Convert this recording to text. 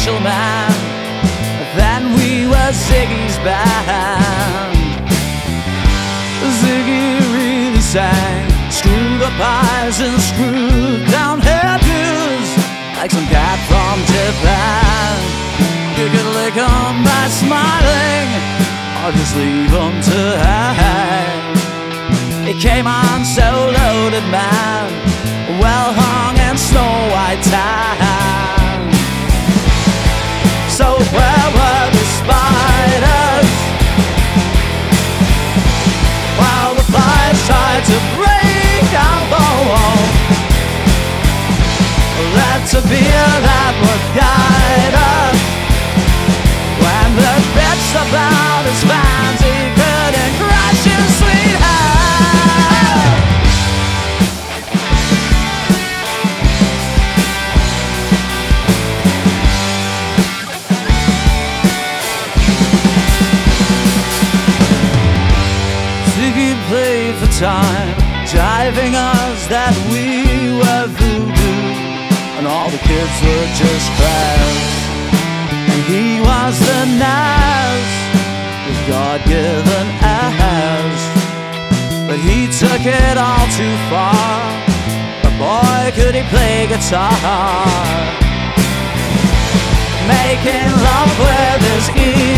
special man. Then we were Ziggy's band. Ziggy really sang screwed up eyes and screwed down hairdos, like some cat from Japan. You could lick 'em by smiling, or just leave 'em to hang. He came on so loaded, man, well hung and snow white tan. So where were the spiders while the flies tried to break our bone? That's a beer that would guide us when the bitch about his fans he couldn't crush his sweetheart. Ziggy played for time, jiving us that we were voodoo, and all the kids were just crabs. And he was the Naz, with God-given ass. But he took it all too far, but boy could he play guitar. Making love with his ears